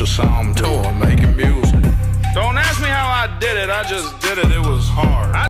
saw him tour making music. Don't ask me how I did it, I just did it, it was hard.